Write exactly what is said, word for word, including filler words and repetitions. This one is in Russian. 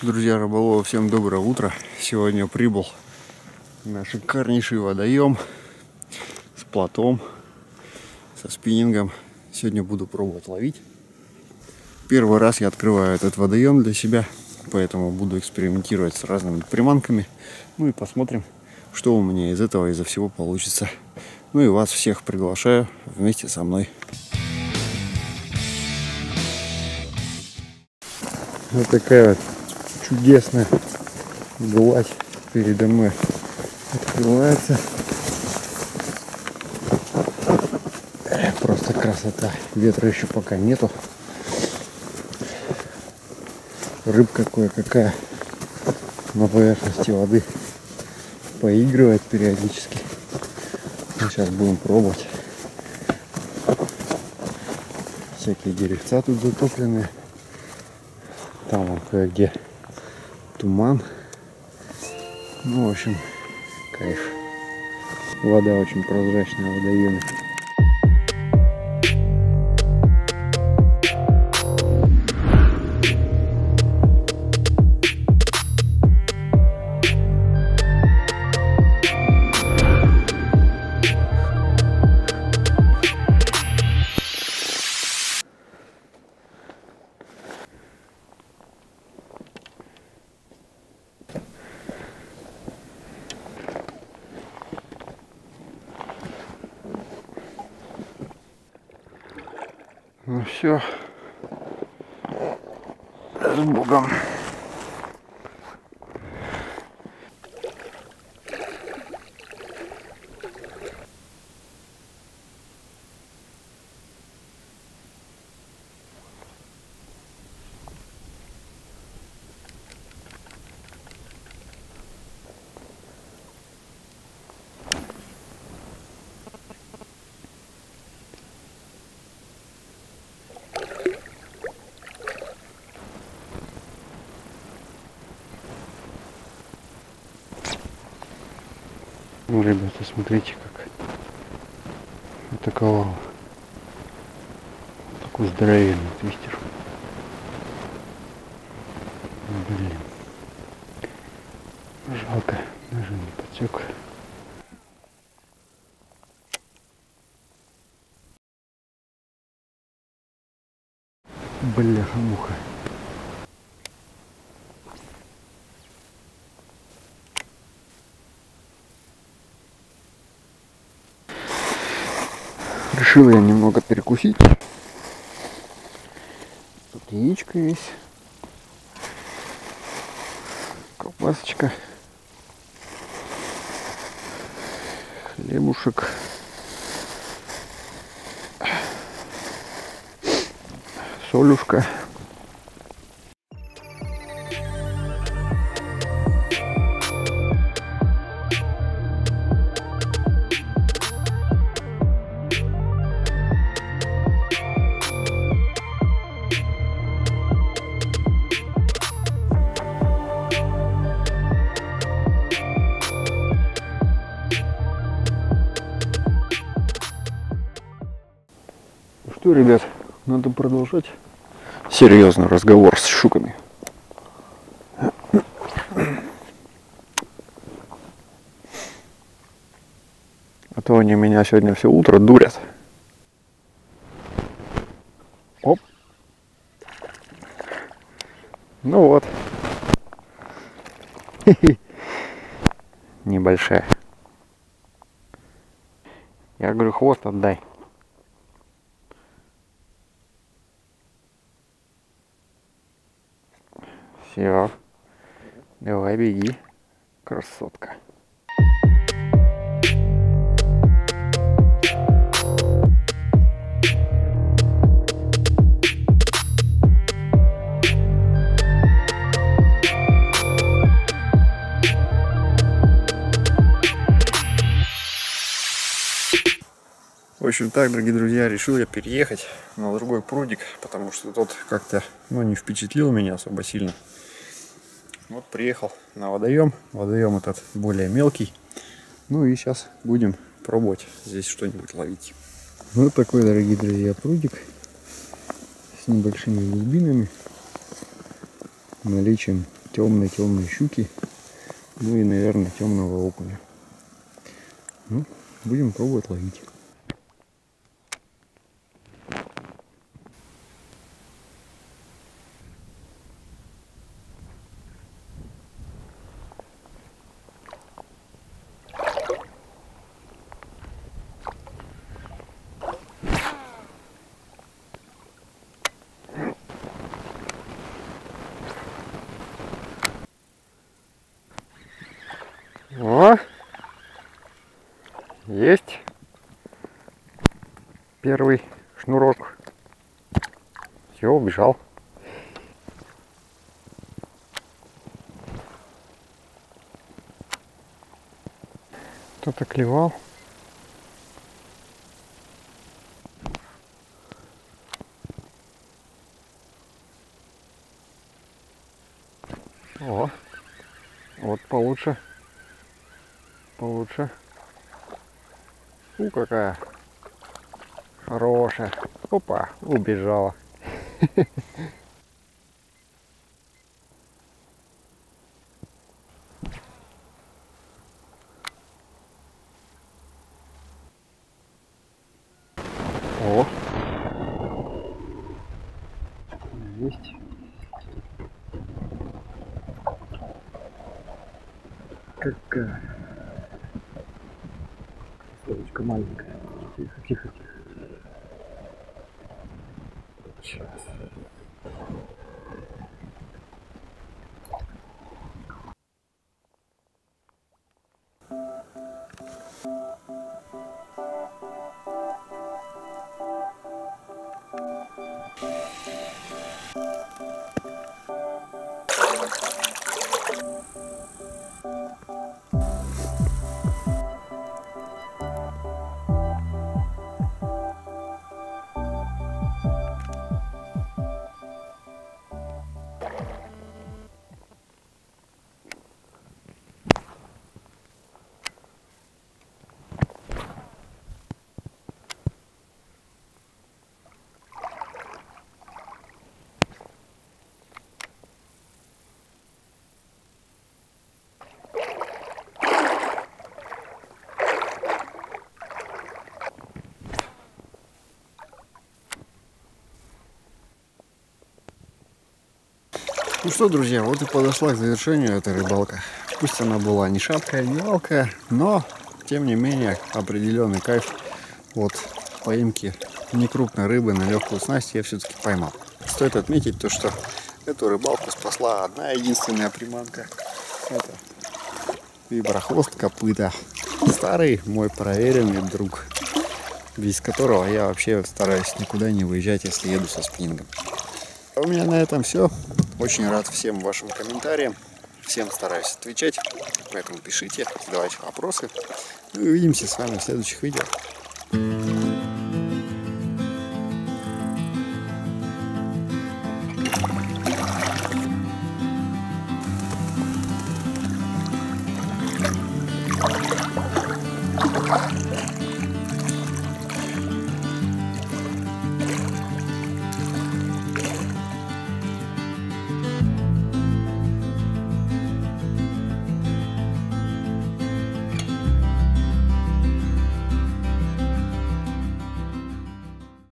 Друзья рыболовы, всем доброе утро. Сегодня прибыл на шикарнейший водоем с плотом, со спиннингом. Сегодня буду пробовать ловить. Первый раз я открываю этот водоем для себя, поэтому буду экспериментировать с разными приманками. Ну и посмотрим, что у меня из этого, из-за всего получится. Ну и вас всех приглашаю вместе со мной. Вот такая вот чудесная гладь передо мной открывается. Просто красота. Ветра еще пока нету. Рыбка кое-какая на поверхности воды поигрывает периодически. Ну, сейчас будем пробовать. Всякие деревца тут затопленные. Там вон кое-где туман. Ну, в общем, кайф. Вода очень прозрачная в водоеме. Ну все, с Богом. Ну, ребята, смотрите, как атаковал. Такой здоровенный твистер. Блин. Жалко, даже не подсек. Бляха-муха. Решил я немного перекусить. Тут яичко есть. Колбасочка. Хлебушек. Солюшка. Что, ребят, надо продолжать серьезный разговор с щуками. А то они меня сегодня все утро дурят. Оп. Ну вот. Небольшая. Я говорю, хвост отдай. Все, давай беги, красотка. В общем так, дорогие друзья, решил я переехать на другой прудик, потому что тот как-то, ну, не впечатлил меня особо сильно. Вот приехал на водоем. Водоем этот более мелкий. Ну и сейчас будем пробовать здесь что-нибудь ловить. Вот такой, дорогие друзья, прудик с небольшими глубинами, наличием темные-темные щуки. Ну и, наверное, темного окуня. Ну, будем пробовать ловить. О, есть первый шнурок. Все, убежал. Кто-то клевал. О, вот получше. Получше. У, какая хорошая. Опа, убежала. О, есть. Какая словечко маленькая. Тихо, тихо, тихо. Сейчас. Ну что, друзья, вот и подошла к завершению эта рыбалка. Пусть она была не шаткая, не валкая, но, тем не менее, определенный кайф от поимки некрупной рыбы на легкую снасть я все-таки поймал. Стоит отметить то, что эту рыбалку спасла одна единственная приманка. Это виброхвост копыта. Старый мой проверенный друг, без которого я вообще стараюсь никуда не выезжать, если еду со спиннингом. А у меня на этом все. Очень рад всем вашим комментариям. Всем стараюсь отвечать. Поэтому пишите, задавайте вопросы. И увидимся с вами в следующих видео.